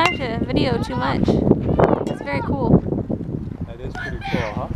have to video too much. It's very cool. That is pretty cool, huh?